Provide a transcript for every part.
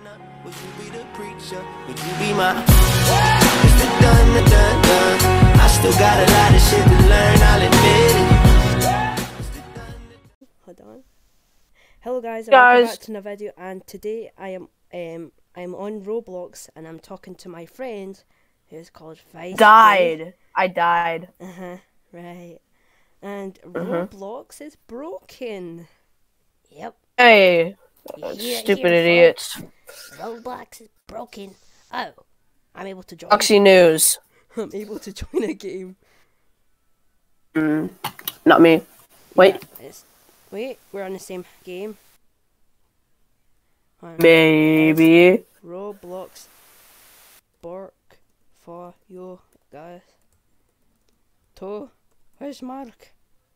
Would you be the preacher? Would you be my it's the done. I still got a lot of shit to learn, I'll admit it. Hold on. Hello guys, and welcome back to another video, and today I'm on Roblox and I'm talking to my friend who's called Vice. I died. Right. And Roblox is broken. Yep. Hey, stupid idiots. Roblox is broken. Oh, I'm able to join. Oxy News. I'm able to join a game. Not me. Wait. Yeah, wait, we're on the same game. Maybe. Roblox BorK for you guys. Where's Mark?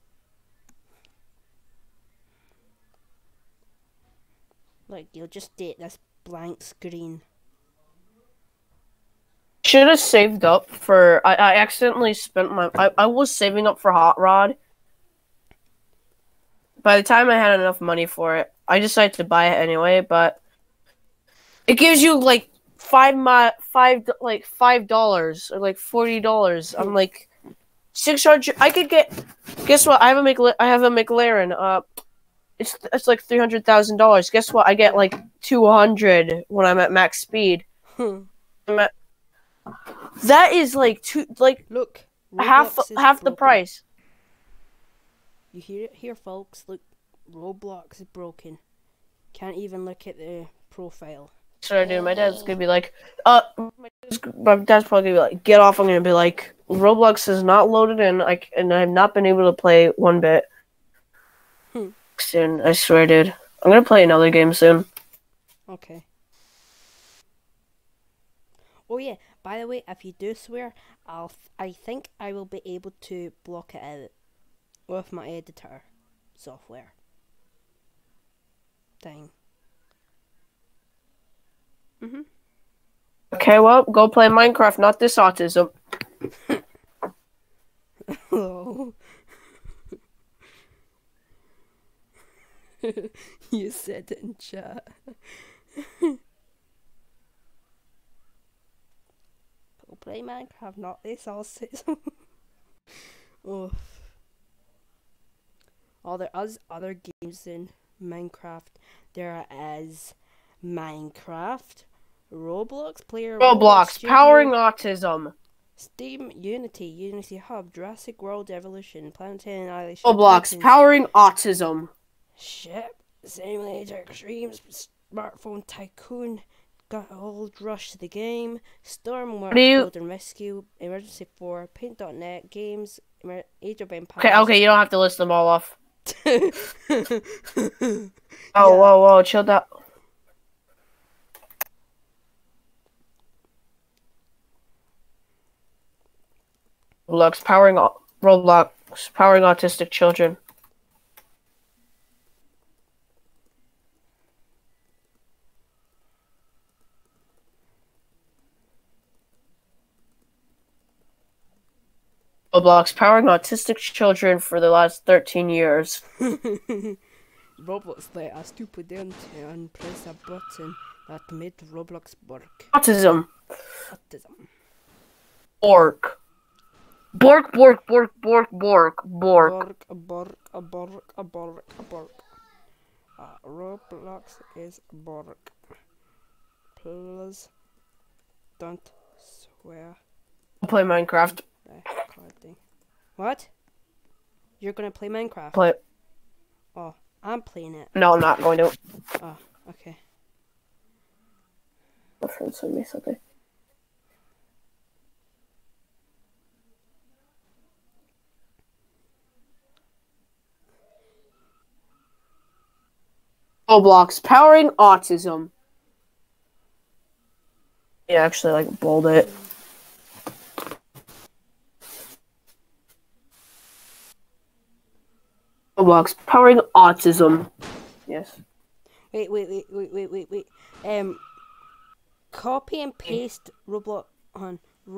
Like, you'll just date this blank screen. Should have saved up for. I accidentally spent my. I was saving up for Hot Rod. By the time I had enough money for it, I decided to buy it anyway. But it gives you like $5 or like $40. I'm like 600. I could get. Guess what? I have a McLaren. It's like $300,000. Guess what? I get like 200 when I'm at max speed. That is like look, half the price. You hear it here, folks. Look, Roblox is broken. Can't even look at the profile. So, dude, my dad's gonna be like, my dad's probably gonna be like, get off. I'm gonna be like, Roblox is not loaded in. And I've not been able to play one bit. Soon, I swear, dude. I'm gonna play another game soon. Okay. Oh yeah. By the way, if you do swear, I think I will be able to block it out with my editor software thing. Okay, well, go play Minecraft, not this autism. Oh. You said it in chat. Go play Minecraft, not this autism. Oh. There is other games in Minecraft. There is Minecraft, Roblox player, Roblox powering autism. Steam, Unity Hub, Jurassic World Evolution, Planetary Annihilation. Roblox powering autism. Ship Simulator Extreme, Smartphone Tycoon, Gold Rush the Game, Stormworld Build and Rescue, Emergency 4, Paint.net, Games, Age of Empires. Okay, you don't have to list them all off. Whoa, chill out. Roblox powering autistic children. Roblox powering autistic children for the last 13 years. Roblox let a stupid them and press a button that made Roblox work. Autism. BorK. BorK. Roblox is BorK. Please don't swear. I'll play Minecraft. What? You're gonna play Minecraft? Play it. Oh, I'm playing it. No, I'm not going to. Oh, okay. My friend sent me something. Roblox powering autism. Yeah, actually, like, bold it. Roblox powering autism. Yes. Wait. Copy and paste Roblox on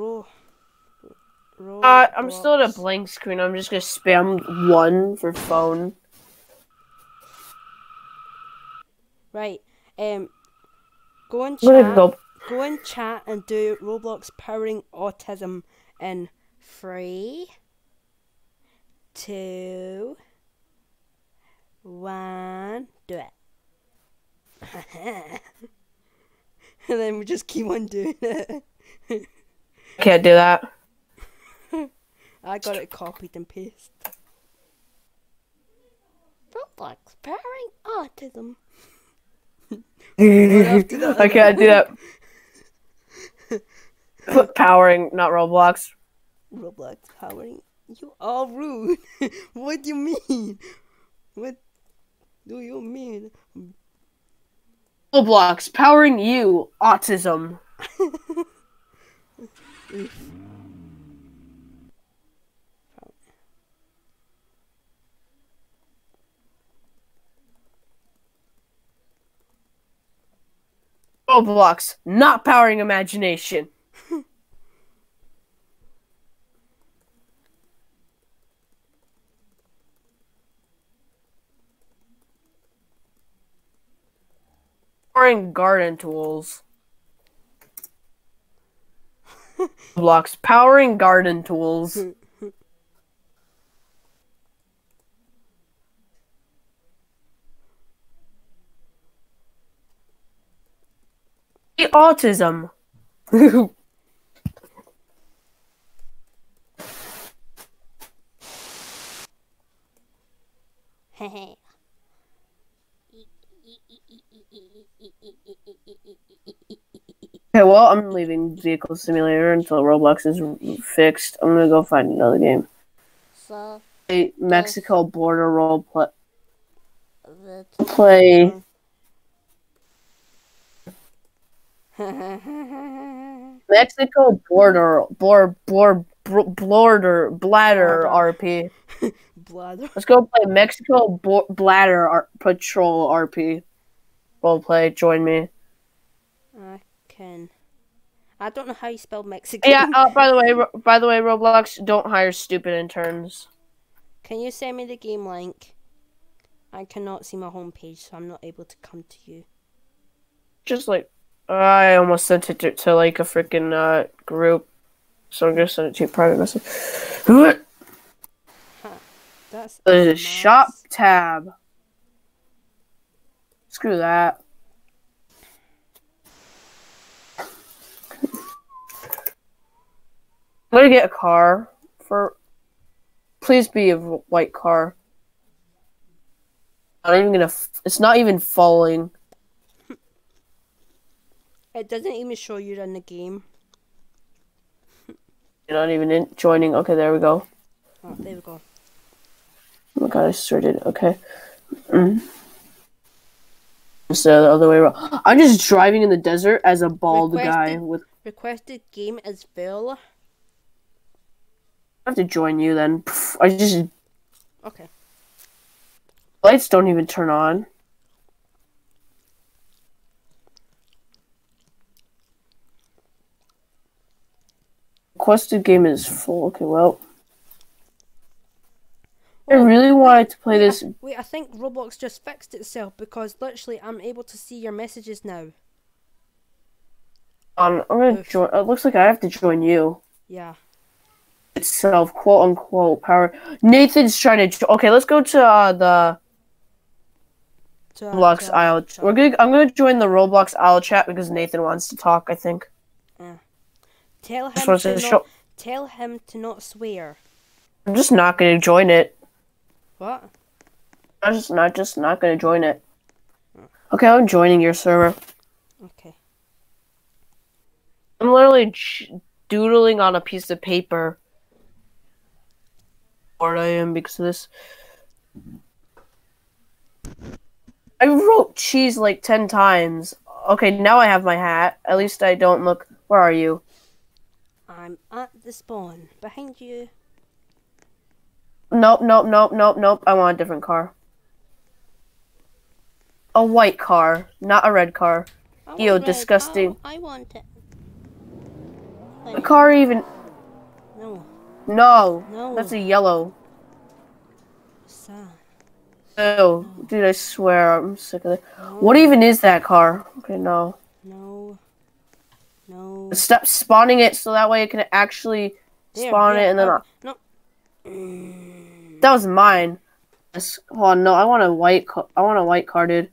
I'm still at a blank screen. I'm just gonna spam 1 for phone. Right. Go in I'm gonna chat. go. Go in chat and do Roblox powering autism in 3, 2, 1. Do it. And then we just keep on doing it. Can't do that. I got it copied and pasted. Roblox powering autism. I can't do that. Put powering, not Roblox. Roblox powering. You are rude. What do you mean? What do you mean? Roblox powering you, autism. Roblox not powering imagination. Powering garden tools. Roblox powering garden tools. Autism. Okay, well, I'm leaving Vehicle Simulator until Roblox is fixed. I'm gonna go find another game. So A Mexico border role play. Mexico border bladder RP. Bladder. Let's go play Mexico bladder patrol RP. Role play. Join me. I can. I don't know how you spell Mexican. Yeah. By the way, Roblox, don't hire stupid interns. Can you send me the game link? I cannot see my homepage, so I'm not able to come to you. Just like I almost sent it to like a freaking group, so I'm gonna send it to your private message. Huh. That's There's a nice. shop tab. Screw that. I'm gonna get a car for. Please be a white car. I'm not even gonna. It's not even falling. It doesn't even show you in the game. You're not even joining. Okay, there we go. Oh, there we go. Oh my god, I started. Okay. So the other way around. I'm just driving in the desert as a bald guy with. Requested game is full. I have to join you then. I just. Okay. Lights don't even turn on. Requested game is full. Okay, well. I really wanted to play this. Wait, I think Roblox just fixed itself because literally I'm able to see your messages now. I'm gonna join. It looks like I have to join you. Yeah. Itself, quote unquote, power. Nathan's trying to. Okay, let's go to the Roblox aisle. I'm gonna join the Roblox aisle chat because Nathan wants to talk. I think. Tell him to not swear. I'm just not gonna join it. What? I'm just not gonna join it. Okay, I'm joining your server. Okay. I'm literally doodling on a piece of paper. Bored I am because of this. I wrote cheese like 10 times. Okay, now I have my hat. At least I don't look. Where are you? I'm at the spawn behind you. Nope. I want a different car. A white car, not a red car. Ew, disgusting. I want it. A car even... No. No. That's a yellow. Sad. Oh, dude, I swear, I'm sick of it. No. What even is that car? Okay, no. No. No. Stop spawning it so that way it can actually spawn it and then. No. That was mine. Hold on, no, I want a white car, dude.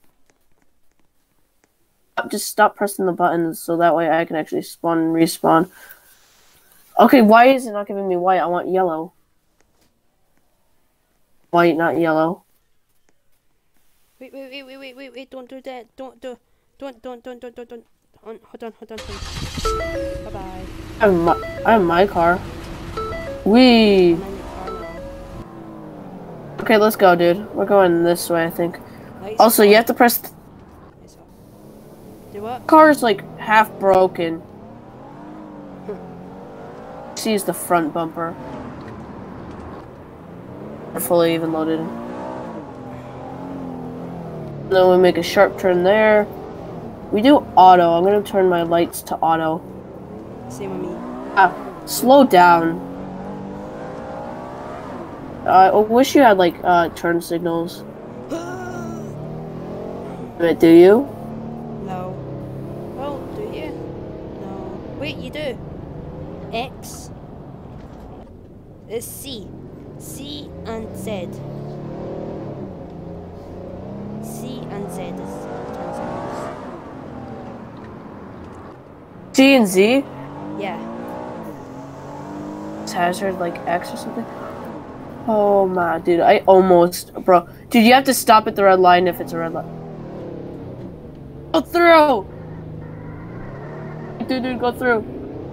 Just stop pressing the buttons so that way I can actually spawn and respawn. Okay, why is it not giving me white? I want yellow. White, not yellow. Wait, don't do that. Don't. Hold on. Bye-bye. I have my car. Wee. I'm in the car now. Okay, let's go, dude. We're going this way, I think. Lights Also, on. you have to press... Lights on. Do what? Car's like half broken. Sees the front bumper. Fully even loaded. Then we make a sharp turn there. We do auto. I'm gonna turn my lights to auto. Same with me. Slow down. I wish you had like turn signals. Wait, do you? No. Well, do you? No. Wait, you do. X. It's C. C and Z. C and Z is turn signals. C and Z? Yeah. Hazard like X or something? Oh my dude, I almost bro. Dude, you have to stop at the red line if it's a red line. Go through! Dude, go through.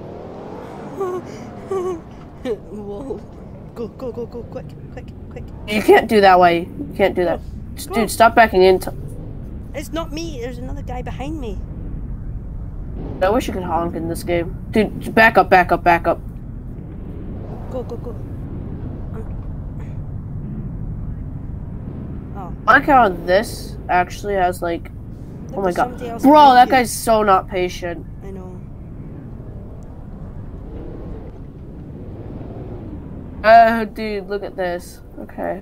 Whoa. Go, quick. You can't do that way. You can't do that. Dude, stop backing in. It's not me, there's another guy behind me. I wish you could honk in this game. Dude, back up. Go. Oh. I like how this actually has like... Look, Oh my there's god. somebody else Bro, behind that you. guy's so not patient. I know. Dude, look at this. Okay.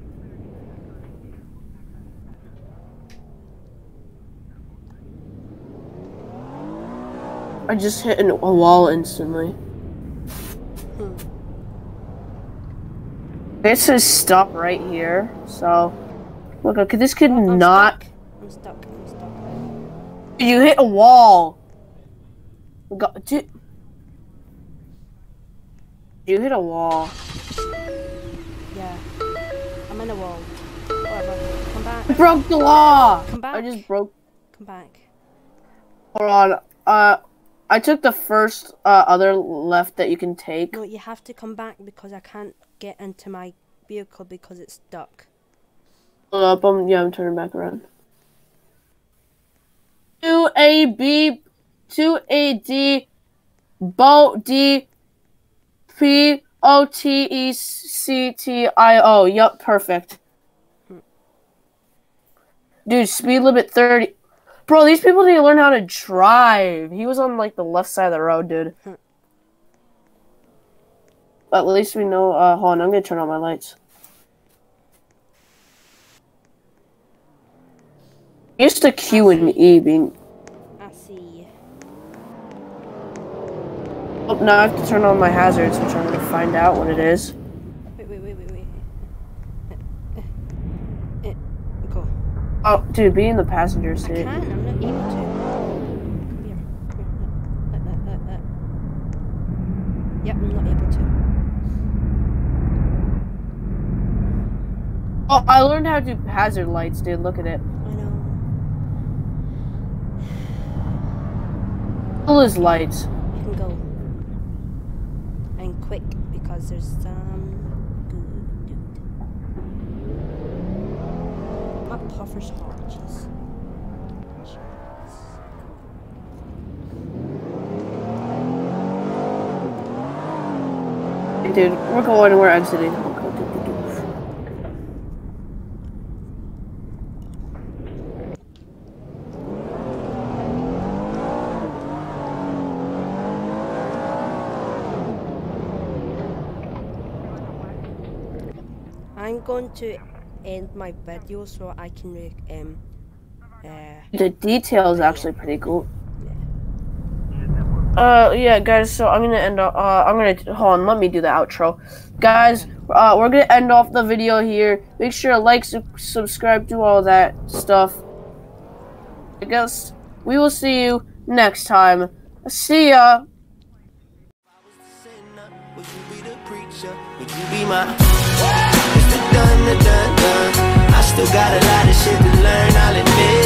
I just hit a wall instantly. It says stop right here, so... Look, okay, this could I'm not... stuck. You hit a wall! Dude... You hit a wall. Yeah. I'm in a wall. Whatever. Come back. I broke the law! Come back. I just broke... Come back. Hold on. I took the first other left that you can take. No, you have to come back because I can't get into my vehicle because it's stuck. Hold up, I'm turning back around. 2AB, 2AD, D, POTECTIO. Yup, perfect. Dude, speed limit 30. Bro, these people need to learn how to drive. He was on, like, the left side of the road, dude. At least we know, hold on, I'm gonna turn on my lights. Used to Q and E being... I see. Oh, now I have to turn on my hazards, which I'm gonna find out what it is. Wait. Go. Oh, dude, be in the passenger seat. I can't, I'm not able to. Come here. Yep, I'm not able to. Oh, I learned how to do hazard lights, dude. Look at it. I know. All his lights. You can go. And quick, because there's some good dude. My puffer's hot, jeez. Dude, we're going and we're exiting. I'm going to end my video so I can The detail is actually pretty cool. yeah. Yeah, guys. So I'm gonna end up. I'm gonna hold on. Let me do the outro, guys. We're gonna end off the video here. Make sure to like, subscribe, do all that stuff. I guess we will see you next time. See ya. Would you be the preacher? Would you be my? It's the done, the done, done. I still got a lot of shit to learn, I'll admit.